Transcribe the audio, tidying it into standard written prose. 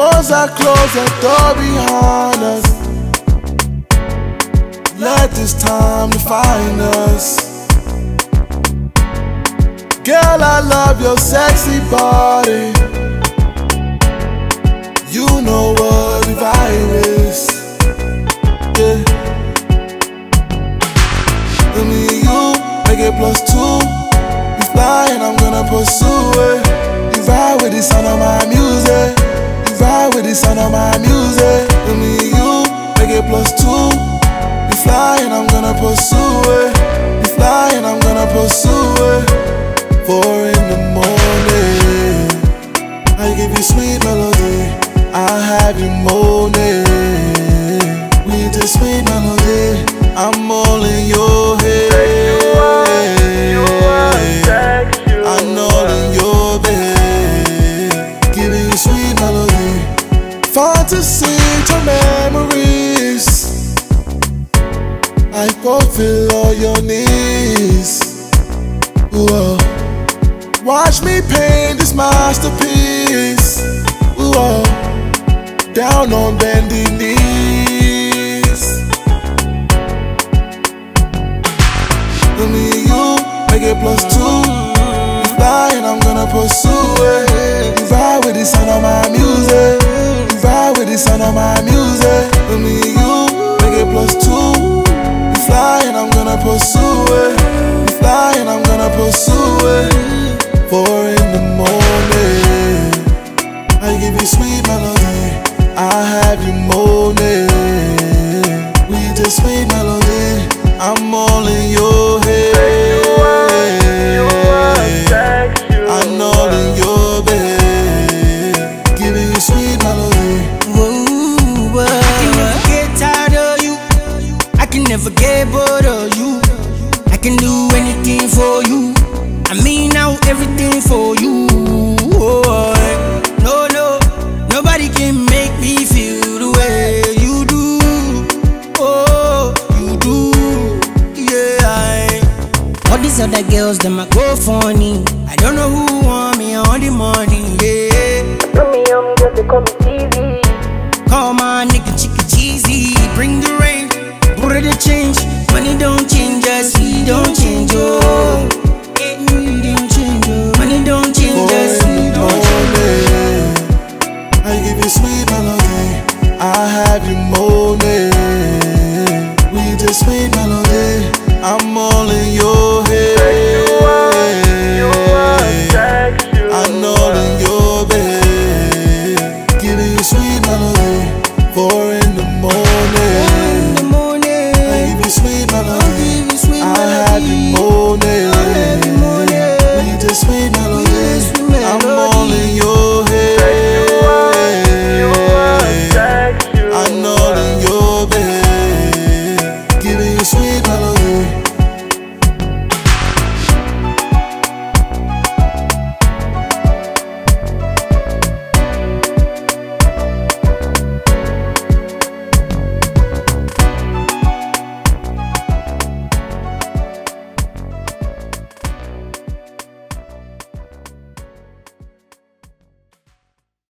Once I close that door behind us, let this time define us. Girl, I love your sexy body. You know what the vibe is. Yeah. Let me and you make it +2. You fly and I'm gonna pursue it. You ride with the sound of my music. You ride with the sound of my music. Let me and you make it +2. You fly and I'm gonna pursue it. You fly and I'm gonna pursue it. 4 in the morning, I give you sweet melody, I have you moaning. With this sweet melody, I'm all in your head. I'm all in your bed, giving you sweet melody, fantasy to memories. I fulfill all your needs. Whoa. Watch me paint this masterpiece. Whoa. Down on bending knees. Let me and you make it +2. You fly and I'm gonna pursue it. You ride with the sound of my music. You ride with the sound of my music. Let me and you make it +2. You fly and I'm gonna pursue it. You fly and I'm gonna pursue it. 4 in the morning.